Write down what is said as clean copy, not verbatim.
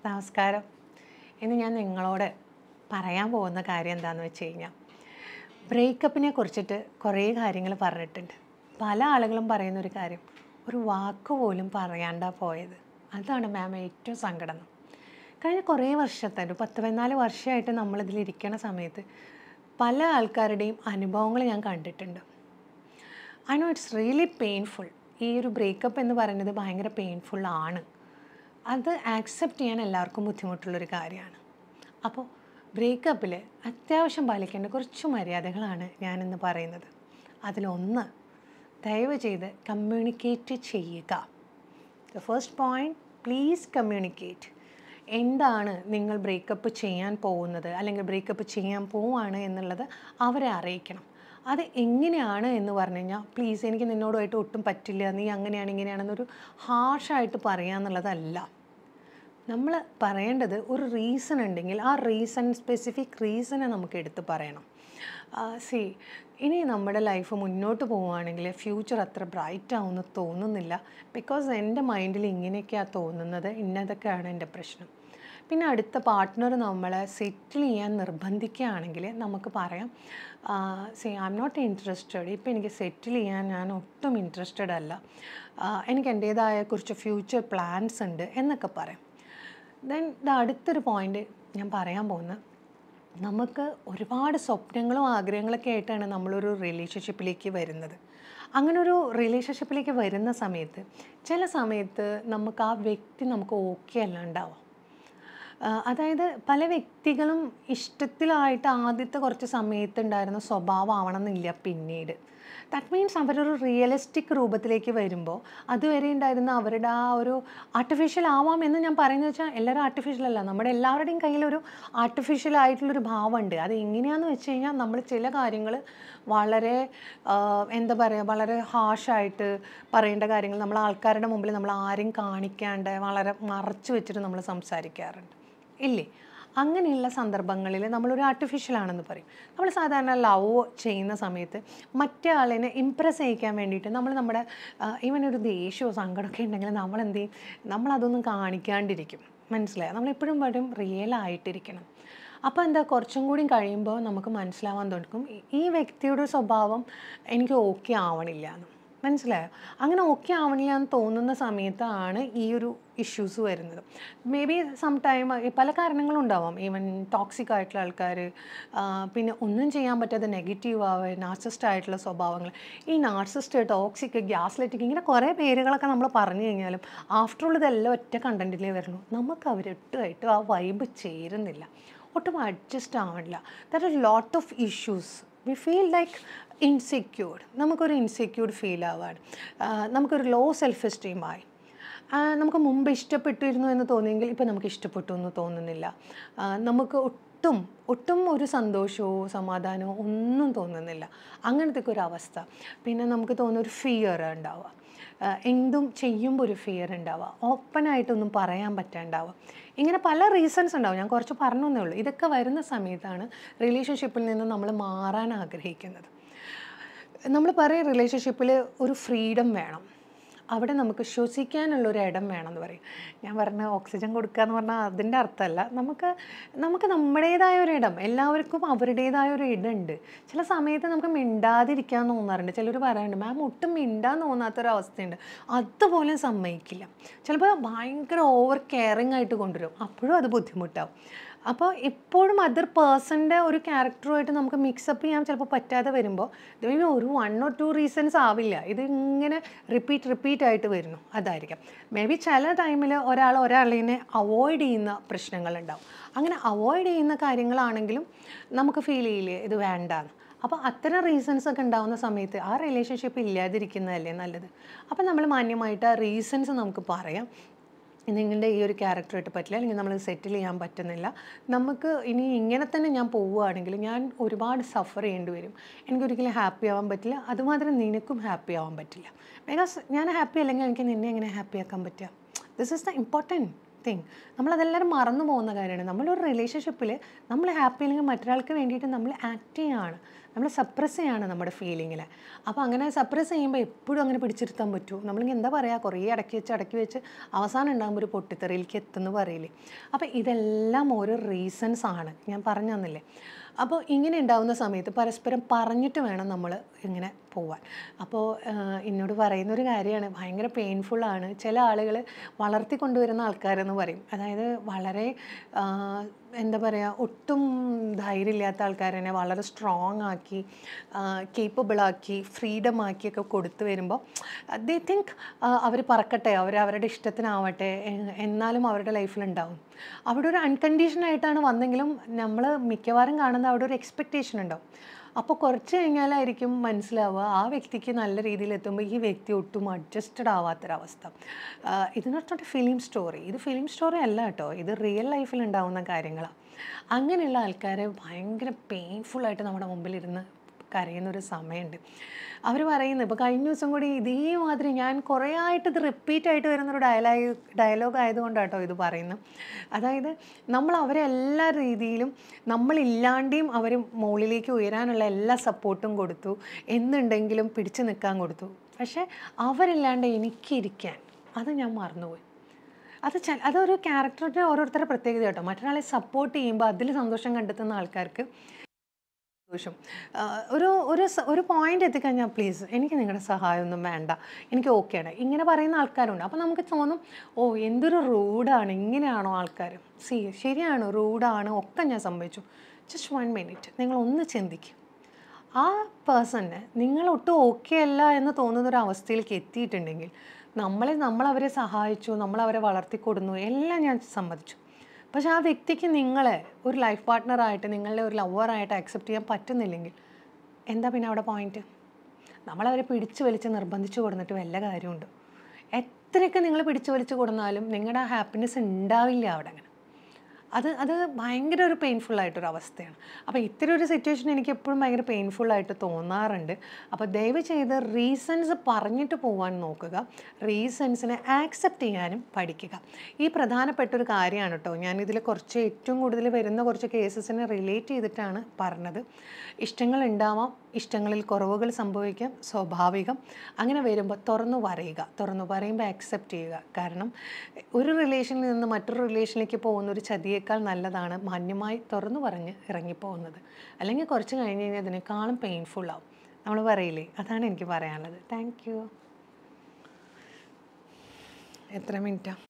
നമസ്കാരം. ഇന്ന് ഞാൻ നിങ്ങളോട് പറയാൻ പോകുന്ന കാര്യം എന്താണെന്ന് വെച്ച് കഴിഞ്ഞാൽ, ബ്രേക്കപ്പിനെ കുറിച്ചിട്ട് കുറേ കാര്യങ്ങൾ പറഞ്ഞിട്ടുണ്ട്. പല ആളുകളും പറയുന്നൊരു കാര്യം, ഒരു വാക്ക് പോലും പറയാണ്ടാ പോയത്. അതാണ് മാം ഏറ്റവും സങ്കടം. കഴിഞ്ഞ കുറേ വർഷത്തെ ഒരു 10-14 വർഷമായിട്ട് നമ്മളിതിലിരിക്കുന്ന സമയത്ത് പല ആൾക്കാരുടെയും അനുഭവങ്ങൾ ഞാൻ കണ്ടിട്ടുണ്ട്. I know it's really painful. ഈ ഒരു ബ്രേക്കപ്പ് എന്ന് പറയുന്നത് ഭയങ്കര പെയിൻഫുള്ളാണ്. അത് ആക്സെപ്റ്റ് ചെയ്യാൻ എല്ലാവർക്കും ബുദ്ധിമുട്ടുള്ളൊരു കാര്യമാണ്. അപ്പോൾ ബ്രേക്കപ്പിൽ അത്യാവശ്യം പാലിക്കേണ്ട കുറച്ച് മര്യാദകളാണ് ഞാനിന്ന് പറയുന്നത്. അതിലൊന്ന്, ദയവ് ചെയ്ത് കമ്മ്യൂണിക്കേറ്റ് ചെയ്യുക. The first point, please communicate. എന്താണ് നിങ്ങൾ ബ്രേക്കപ്പ് ചെയ്യാൻ പോകുന്നത്, അല്ലെങ്കിൽ ബ്രേക്കപ്പ് ചെയ്യാൻ പോവുകയാണ് എന്നുള്ളത് അവരെ അറിയിക്കണം. അത് എങ്ങനെയാണ് എന്ന് പറഞ്ഞു കഴിഞ്ഞാൽ, പ്ലീസ് എനിക്ക് നിന്നോടുമായിട്ട് ഒട്ടും പറ്റില്ല, നീ അങ്ങനെയാണ് ഇങ്ങനെയാണെന്നൊരു ഹാർഷായിട്ട് പറയുക എന്നുള്ളതല്ല. നമ്മൾ പറയേണ്ടത് ഒരു റീസൺ ഉണ്ടെങ്കിൽ ആ റീസൺ, സ്പെസിഫിക് റീസണെ നമുക്ക് എടുത്ത് പറയണം. ഇനി നമ്മുടെ ലൈഫ് മുന്നോട്ട് പോവുകയാണെങ്കിൽ ഫ്യൂച്ചർ അത്ര ബ്രൈറ്റ് ആവുമെന്ന് തോന്നുന്നില്ല. ബിക്കോസ് എൻ്റെ മൈൻഡിൽ ഇങ്ങനെയൊക്കെയാണ് തോന്നുന്നത്, ഇന്നതൊക്കെയാണ് എൻ്റെ പ്രശ്നം. പിന്നെ അടുത്ത പാർട്ട്ണർ നമ്മളെ സെറ്റിൽ ചെയ്യാൻ നിർബന്ധിക്കുകയാണെങ്കിൽ നമുക്ക് പറയാം, ഐ എം നോട്ട് ഇൻട്രസ്റ്റഡ്, ഇപ്പോൾ എനിക്ക് സെറ്റിൽ ചെയ്യാൻ ഞാൻ ഒട്ടും ഇൻട്രസ്റ്റഡ് അല്ല, എനിക്ക് എൻ്റേതായ കുറച്ച് ഫ്യൂച്ചർ പ്ലാൻസ് ഉണ്ട് എന്നൊക്കെ പറയാം. ദെൻ അടുത്തൊരു പോയിൻ്റ് ഞാൻ പറയാൻ പോകുന്നത്, നമുക്ക് ഒരുപാട് സ്വപ്നങ്ങളും ആഗ്രഹങ്ങളൊക്കെ ആയിട്ടാണ് നമ്മളൊരു റിലേഷൻഷിപ്പിലേക്ക് വരുന്നത്. അങ്ങനെ ഒരു റിലേഷൻഷിപ്പിലേക്ക് വരുന്ന സമയത്ത് ചില സമയത്ത് നമുക്ക് ആ വ്യക്തി നമുക്ക് ഓക്കെ അല്ലാണ്ടാവാം. അതായത് പല വ്യക്തികളും ഇഷ്ടത്തിലായിട്ട് ആദ്യത്തെ കുറച്ച് സമയത്തുണ്ടായിരുന്ന സ്വഭാവം ആവണമെന്നില്ല പിന്നീട്. ദാറ്റ് മീൻസ് അവരൊരു റിയലിസ്റ്റിക് രൂപത്തിലേക്ക് വരുമ്പോൾ അതുവരെ ഉണ്ടായിരുന്ന അവരുടെ ആ ഒരു ആർട്ടിഫിഷ്യൽ ആവാം എന്ന് ഞാൻ പറയുന്നത് വെച്ചാൽ, എല്ലാവരും ആർട്ടിഫിഷ്യൽ അല്ല, നമ്മുടെ എല്ലാവരുടെയും കയ്യിലൊരു ആർട്ടിഫിഷ്യൽ ആയിട്ടുള്ളൊരു ഭാവമുണ്ട്. അത് എങ്ങനെയാണെന്ന് വെച്ച് കഴിഞ്ഞാൽ, നമ്മൾ ചില കാര്യങ്ങൾ വളരെ എന്താ പറയുക, വളരെ ഹാർഷായിട്ട് പറയേണ്ട കാര്യങ്ങൾ നമ്മൾ ആൾക്കാരുടെ മുമ്പിൽ നമ്മൾ ആരും കാണിക്കാണ്ട് വളരെ മറച്ചു വെച്ചിട്ട് നമ്മൾ സംസാരിക്കാറുണ്ട് ഇല്ലേ? അങ്ങനെയുള്ള സന്ദർഭങ്ങളിൽ നമ്മളൊരു ആർട്ടിഫിഷ്യൽ ആണെന്ന് പറയും. നമ്മൾ സാധാരണ ലവ് ചെയ്യുന്ന സമയത്ത് മറ്റേ ആളിനെ ഇമ്പ്രസ് ചെയ്യിക്കാൻ വേണ്ടിയിട്ട് നമ്മുടെ ഇവനൊരു ദേഷ്യമോ സങ്കടമൊക്കെ ഉണ്ടെങ്കിൽ നമ്മളെന്ത് ചെയ്യും, നമ്മളതൊന്നും കാണിക്കാണ്ടിരിക്കും. മനസ്സിലായോ? നമ്മളെപ്പോഴും വരും റിയലായിട്ടിരിക്കണം. അപ്പോൾ എന്താ, കുറച്ചും കൂടി കഴിയുമ്പോൾ നമുക്ക് മനസ്സിലാവാൻ തുടങ്ങും ഈ വ്യക്തിയുടെ സ്വഭാവം എനിക്ക് ഓക്കെ ആവണില്ല എന്ന്. മനസ്സിലായോ? അങ്ങനെ ഓക്കെ ആവണില്ല എന്ന് തോന്നുന്ന സമയത്താണ് ഈ ഒരു ഇഷ്യൂസ് വരുന്നത്. മേ ബി സം ടൈം പല കാരണങ്ങളുണ്ടാവാം. ഈവൻ ടോക്സിക് ആയിട്ടുള്ള ആൾക്കാർ, പിന്നെ ഒന്നും ചെയ്യാൻ പറ്റാതെ നെഗറ്റീവ് ആവുക, നാർസിസ്റ്റ് ആയിട്ടുള്ള സ്വഭാവങ്ങൾ. ഈ നാർസിസ്റ്റ്, ടോക്സിക്, ഗ്യാസ് ലൈറ്റിംഗ്, ഇങ്ങനെ കുറേ പേരുകളൊക്കെ നമ്മൾ പറഞ്ഞു കഴിഞ്ഞാലും ആഫ്റ്റർ ഓൾ ഇതെല്ലാം ഒറ്റ കണ്ടൻറ്റിലേ വരുള്ളൂ. നമുക്ക് അവരൊട്ടുമായിട്ട് ആ വൈബ് ചേരുന്നില്ല, ഒട്ടും അഡ്ജസ്റ്റ് ആവണില്ല. There are lot of issues. We feel like insecured. നമുക്കൊരു ഇൻസെക്യൂർഡ് ഫീൽ ആവാണ്, നമുക്കൊരു ലോ സെൽഫ് എസ്റ്റീമായി. നമുക്ക് മുമ്പ് ഇഷ്ടപ്പെട്ടിരുന്നു എന്ന് തോന്നിയെങ്കിൽ ഇപ്പോൾ നമുക്ക് ഇഷ്ടപ്പെട്ടു എന്ന് തോന്നുന്നില്ല. നമുക്ക് ഒട്ടും ഒരു സന്തോഷമോ സമാധാനമോ ഒന്നും തോന്നുന്നില്ല. അങ്ങനത്തെ ഒരു അവസ്ഥ. പിന്നെ നമുക്ക് തോന്നുന്ന ഒരു ഫിയർ ഉണ്ടാവുക, എന്തും ചെയ്യുമ്പോൾ ഒരു ഫിയർ ഉണ്ടാവുക, ഓപ്പണായിട്ടൊന്നും പറയാൻ പറ്റാണ്ടാവുക. ഇങ്ങനെ പല റീസൺസ് ഉണ്ടാവും. ഞാൻ കുറച്ച് പറഞ്ഞു എന്നേ ഉള്ളൂ. ഇതൊക്കെ വരുന്ന സമയത്താണ് റിലേഷൻഷിപ്പിൽ നിന്ന് നമ്മൾ മാറാൻ ആഗ്രഹിക്കുന്നത്. നമ്മൾ പറയും റിലേഷൻഷിപ്പിൽ ഒരു ഫ്രീഡം വേണം, അവിടെ നമുക്ക് ശ്വസിക്കാനുള്ളൊരു ഇടം വേണമെന്ന് പറയും. ഞാൻ പറഞ്ഞ ഓക്സിജൻ കൊടുക്കുക എന്ന് പറഞ്ഞാൽ അതിൻ്റെ അർത്ഥമല്ല. നമുക്ക് നമ്മുടേതായ ഒരു ഇടം, എല്ലാവർക്കും അവരുടേതായ ഒരു ഇടമുണ്ട്. ചില സമയത്ത് നമുക്ക് മിണ്ടാതിരിക്കാൻ തോന്നാറുണ്ട്. ചിലർ പറയാറുണ്ട്, മാം ഒട്ടും മിണ്ടാൻ തോന്നാത്തൊരവസ്ഥയുണ്ട്. അതുപോലെ സമ്മതിക്കില്ല. ചിലപ്പോൾ ഭയങ്കര ഓവർ കെയറിങ് ആയിട്ട് കൊണ്ടുവരും, അപ്പോഴും അത് ബുദ്ധിമുട്ടാവും. അപ്പോൾ എപ്പോഴും അതർ പേഴ്സൻ്റെ ഒരു ക്യാരക്ടറുമായിട്ട് നമുക്ക് മിക്സപ്പ് ചെയ്യാൻ ചിലപ്പോൾ പറ്റാതെ വരുമ്പോൾ ഇതിന് ഒരു 1 or 2 റീസൺസ് ആവില്ല, ഇത് ഇങ്ങനെ റിപ്പീറ്റ് ആയിട്ട് വരുന്നു. അതായിരിക്കാം മേ ബി ചില ടൈമിൽ ഒരാളിനെ അവോയ്ഡ് ചെയ്യുന്ന പ്രശ്നങ്ങളുണ്ടാവും. അങ്ങനെ അവോയ്ഡ് ചെയ്യുന്ന കാര്യങ്ങളാണെങ്കിലും നമുക്ക് ഫീൽ ചെയ്യില്ലേ ഇത് വേണ്ടാന്ന്. അപ്പോൾ അത്തരം റീസൺസ് ഒക്കെ ഉണ്ടാകുന്ന സമയത്ത് ആ റിലേഷൻഷിപ്പ് ഇല്ലാതിരിക്കുന്നതല്ലേ നല്ലത്. അപ്പോൾ നമ്മൾ മാന്യമായിട്ട് ആ റീസൺസ് നമുക്ക് പറയാം, നിങ്ങളുടെ ഈ ഒരു ക്യാരക്ടറായിട്ട് പറ്റില്ല, അല്ലെങ്കിൽ നമ്മൾ സെറ്റിൽ ചെയ്യാൻ പറ്റുന്നില്ല, നമുക്ക് ഇനി ഇങ്ങനെ തന്നെ ഞാൻ പോവുകയാണെങ്കിൽ ഞാൻ ഒരുപാട് സഫർ ചെയ്യേണ്ടി വരും, എനിക്കൊരിക്കലും ഹാപ്പി ആവാൻ പറ്റില്ല, അതുമാത്രം നിനക്കും ഹാപ്പി ആവാൻ പറ്റില്ല. ബിക്കോസ് ഞാൻ ഹാപ്പി അല്ലെങ്കിൽ എനിക്ക് നിന്നെ എങ്ങനെ ഹാപ്പി ആക്കാൻ പറ്റുക? This is the important thing. നമ്മളതെല്ലാവരും മറന്നു പോകുന്ന കാര്യമാണ്. നമ്മളൊരു റിലേഷൻഷിപ്പിൽ നമ്മൾ ഹാപ്പി അല്ലെങ്കിൽ മറ്റൊരാൾക്ക് വേണ്ടിയിട്ട് നമ്മൾ ആക്ട് ചെയ്യുകയാണ്, നമ്മൾ സപ്രസ് ചെയ്യാണ് നമ്മുടെ ഫീലിങ്ങിൽ. അപ്പോൾ അങ്ങനെ സപ്രസ് ചെയ്യുമ്പോൾ എപ്പോഴും അങ്ങനെ പിടിച്ചിരുത്താൻ പറ്റുമോ? നമ്മളിങ്ങനെ എന്താ പറയുക, കുറേ അടക്കി വെച്ച് അവസാനം ഉണ്ടാകുമ്പോൾ ഒരു പൊട്ടിത്തെറിയിലേക്ക് എത്തുമെന്ന് പറയില്ലേ. അപ്പോൾ ഇതെല്ലാം ഓരോ റീസൺസ് ആണ്, ഞാൻ പറഞ്ഞു തന്നില്ലേ. അപ്പോൾ ഇങ്ങനെ ഉണ്ടാകുന്ന സമയത്ത് പരസ്പരം പറഞ്ഞിട്ട് വേണം നമ്മൾ ഇങ്ങനെ പോവാൻ. അപ്പോൾ എന്നോട് പറയുന്നൊരു കാര്യമാണ്, ഭയങ്കര പെയിൻഫുള്ളാണ്. ചില ആളുകൾ വളർത്തിക്കൊണ്ടുവരുന്ന ആൾക്കാരെന്ന് പറയും, അതായത് വളരെ എന്താ പറയുക, ഒട്ടും ധൈര്യമില്ലാത്ത ആൾക്കാരെ വളരെ സ്ട്രോങ് ആക്കി, കേപ്പബിളാക്കി, ഫ്രീഡം ആക്കിയൊക്കെ കൊടുത്തു വരുമ്പോൾ ദേ തിങ്ക് അവർ പറക്കട്ടെ, അവരുടെ ഇഷ്ടത്തിനാവട്ടെ, എന്നാലും അവരുടെ ലൈഫിലുണ്ടാവും. അവിടെ ഒരു അൺകണ്ടീഷനായിട്ടാണ് വന്നെങ്കിലും നമ്മൾ മിക്കവാറും കാണുന്ന അവിടെ ഒരു എക്സ്പെക്റ്റേഷൻ ഉണ്ടാവും. അപ്പോൾ കുറച്ച് കഴിഞ്ഞാലായിരിക്കും മനസ്സിലാവുക ആ വ്യക്തിക്ക് നല്ല രീതിയിൽ എത്തുമ്പോൾ ഈ വ്യക്തി ഒട്ടും അഡ്ജസ്റ്റഡ് ആവാത്തൊരവസ്ഥ. ഇത് നോട്ട് എ ഫിലിം സ്റ്റോറി, ഇത് ഫിലിം സ്റ്റോറി അല്ല കേട്ടോ, ഇത് റിയൽ ലൈഫിൽ ഉണ്ടാകുന്ന കാര്യങ്ങളാണ്. അങ്ങനെയുള്ള ആൾക്കാരെ ഭയങ്കര പെയിൻഫുള്ളായിട്ട് നമ്മുടെ മുമ്പിലിരുന്ന് കരയുന്നൊരു സമയമുണ്ട്. അവർ പറയുന്നത്, ഇപ്പോൾ കഴിഞ്ഞ ദിവസം കൂടി ഇതേമാതിരി ഞാൻ കുറേ ആയിട്ട് ഇത് റിപ്പീറ്റായിട്ട് വരുന്നൊരു ഡയലോഗ് ആയതുകൊണ്ടാണ് കേട്ടോ ഇത് പറയുന്നത്. അതായത് നമ്മൾ അവരെ എല്ലാ രീതിയിലും നമ്മളില്ലാണ്ടെയും അവർ മുകളിലേക്ക് ഉയരാനുള്ള എല്ലാ സപ്പോർട്ടും കൊടുത്തു, എന്നുണ്ടെങ്കിലും പിടിച്ചു നിൽക്കാൻ കൊടുത്തു. പക്ഷേ അവരില്ലാണ്ട് എനിക്കിരിക്കാൻ അത് ഞാൻ മറന്നുപോയി. അതൊരു ക്യാരക്ടറിൻ്റെ ഓരോരുത്തരുടെ പ്രത്യേകത കേട്ടോ. മറ്റൊരാളെ സപ്പോർട്ട് ചെയ്യുമ്പോൾ അതിൽ സന്തോഷം കണ്ടെത്തുന്ന ആൾക്കാർക്ക് സന്തോഷം. ഒരു പോയിന്റ് എത്തിക്കഴിഞ്ഞാൽ പ്ലീസ് എനിക്ക് നിങ്ങളുടെ സഹായമൊന്നും വേണ്ട, എനിക്ക് ഓക്കെയാണ്, ഇങ്ങനെ പറയുന്ന ആൾക്കാരുണ്ട്. അപ്പോൾ നമുക്ക് തോന്നും, ഓ എന്തൊരു റൂഡാണ്, ഇങ്ങനെയാണോ ആൾക്കാർ? ശരിയാണ്, റൂഡാണ്, ഒക്കെ ഞാൻ സമ്മതിച്ചു. ജസ്റ്റ് 1 മിനിറ്റ് നിങ്ങളൊന്ന് ചിന്തിക്കും. ആ പേഴ്സണിന് നിങ്ങളൊട്ടും ഓക്കെ അല്ല എന്ന് തോന്നുന്നൊരവസ്ഥയിലേക്ക് എത്തിയിട്ടുണ്ടെങ്കിൽ നമ്മളവരെ സഹായിച്ചു, നമ്മളവരെ വളർത്തിക്കൊടുന്നു, എല്ലാം ഞാൻ സമ്മതിച്ചു. പക്ഷെ ആ വ്യക്തിക്ക് നിങ്ങളെ ഒരു ലൈഫ് പാർട്ട്ണറായിട്ട്, നിങ്ങളെ ഒരു ലവറായിട്ട് ആക്സെപ്റ്റ് ചെയ്യാൻ പറ്റുന്നില്ലെങ്കിൽ എന്താ പിന്നെ അവിടെ പോയിന്റ്? നമ്മളവരെ പിടിച്ചു വലിച്ച് നിർബന്ധിച്ചു കൊടുത്തിട്ട് വല്ല കാര്യമുണ്ട്? എത്രയൊക്കെ നിങ്ങൾ പിടിച്ചു വലിച്ച് കൊടുത്താലും നിങ്ങളുടെ ആ ഹാപ്പിനെസ് ഉണ്ടാവില്ല അവിടെ. അങ്ങനെ അത് ഭയങ്കര ഒരു പെയിൻഫുള്ളായിട്ടൊരു അവസ്ഥയാണ്. അപ്പോൾ ഇത്തരം ഒരു സിറ്റുവേഷൻ എനിക്ക് എപ്പോഴും ഭയങ്കര പെയിൻഫുള്ളായിട്ട് തോന്നാറുണ്ട്. അപ്പോൾ ദയവ് ചെയ്ത് റീസൺസ് പറഞ്ഞിട്ട് പോകാൻ നോക്കുക, റീസൺസിനെ ആക്സെപ്റ്റ് ചെയ്യാനും പഠിക്കുക. ഈ പ്രധാനപ്പെട്ടൊരു കാര്യമാണ് കേട്ടോ. ഞാനിതിൽ കുറച്ച് ഏറ്റവും കൂടുതൽ വരുന്ന കുറച്ച് കേസസിനെ റിലേറ്റ് ചെയ്തിട്ടാണ് പറഞ്ഞത്. ഇഷ്ടങ്ങൾ ഉണ്ടാവാം, ഇഷ്ടങ്ങളിൽ കുറവുകൾ സംഭവിക്കാം, സ്വാഭാവികം. അങ്ങനെ വരുമ്പോൾ തുറന്നു പറയുമ്പോൾ ആക്സെപ്റ്റ് ചെയ്യുക. കാരണം ഒരു റിലേഷനിൽ നിന്ന് മറ്റൊരു റിലേഷനിലേക്ക് പോകുന്ന ഒരു ചതിയേക്കാൾ നല്ലതാണ് മാന്യമായി തുറന്നു പറഞ്ഞ് ഇറങ്ങിപ്പോകുന്നത്. അല്ലെങ്കിൽ കുറച്ച് കഴിഞ്ഞ് കഴിഞ്ഞാൽ അതിനേക്കാളും പെയിൻഫുള്ളാവും. നമ്മൾ പറയില്ലേ, അതാണ് എനിക്ക് പറയാനുള്ളത്. Thank you. എത്ര മിനിറ്റാണ്?